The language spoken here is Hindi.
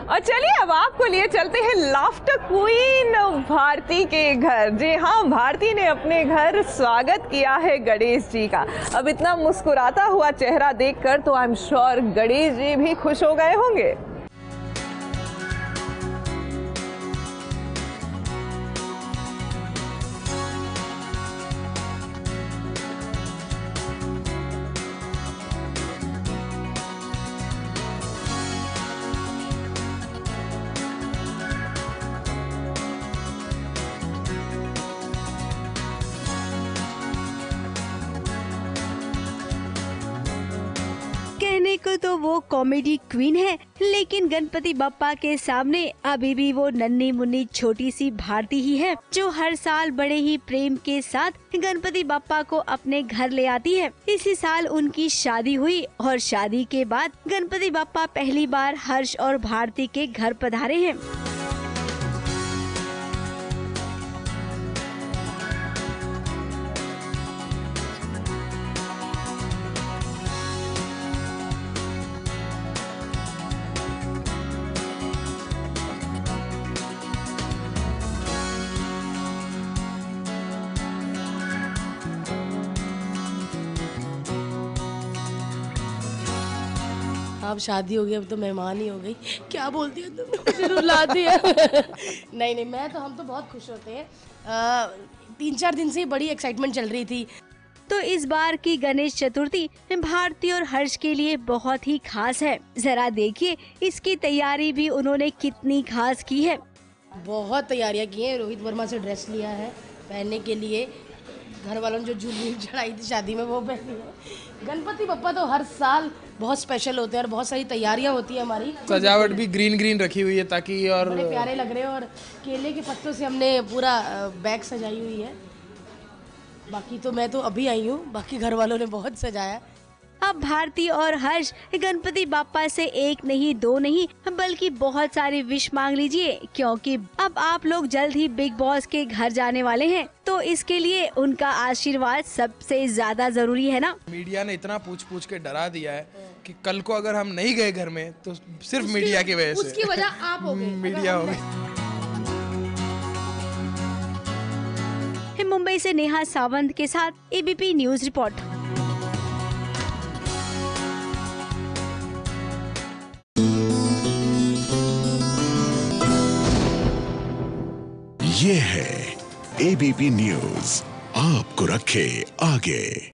और चलिए अब आपको लिए चलते हैं लाफ्टर क्वीन भारती के घर। जी हाँ, भारती ने अपने घर स्वागत किया है गणेश जी का। अब इतना मुस्कुराता हुआ चेहरा देखकर तो I am sure Ganesh ji भी खुश हो गए होंगे। कहने को तो वो कॉमेडी क्वीन है, लेकिन गणपति बप्पा के सामने अभी भी वो नन्ही मुन्नी छोटी सी भारती ही है, जो हर साल बड़े ही प्रेम के साथ गणपति बप्पा को अपने घर ले आती है। इसी साल उनकी शादी हुई और शादी के बाद गणपति बप्पा पहली बार हर्ष और भारती के घर पधारे हैं। अब शादी हो गई, अब तो मेहमान ही हो गई। क्या बोलती है तुमने, मुझे रुला दिया। नहीं, हम तो बहुत खुश होते हैं। 3-4 दिन से ही बड़ी एक्साइटमेंट चल रही थी। तो इस बार की गणेश चतुर्थी भारती और हर्ष के लिए बहुत ही खास है। जरा देखिए इसकी तैयारी भी उन्होंने कितनी खास की है। बहुत तैयारियां की हैं। रोहित वर्मा से ड्रेस लिया है पहनने के लिए। घर वालों ने जो जूलरी चढ़ाई थी शादी में वो पहनी है। गणपति बप्पा तो हर साल बहुत स्पेशल होते हैं और बहुत सारी तैयारियां होती है हमारी। सजावट भी ग्रीन रखी हुई है ताकि और बड़े प्यारे लग रहे हैं। और केले के पत्तों से हमने पूरा बैग सजाई हुई है। बाकी तो मैं तो अभी आई हूँ, बाकी घर वालों ने बहुत सजाया। अब भारती और हर्ष गणपति बाप्पा से एक नहीं दो नहीं बल्कि बहुत सारी विश मांग लीजिए, क्योंकि अब आप लोग जल्द ही बिग बॉस के घर जाने वाले हैं। तो इसके लिए उनका आशीर्वाद सबसे ज्यादा जरूरी है ना। मीडिया ने इतना पूछ के डरा दिया है कि कल को अगर हम नहीं गए घर में तो सिर्फ मीडिया की वजह से। उसकी वजह आप हो गए, मीडिया हो गई। मुंबई से नेहा सावंत के साथ एबीपी न्यूज रिपोर्ट। ये है एबीपी न्यूज, आपको रखे आगे।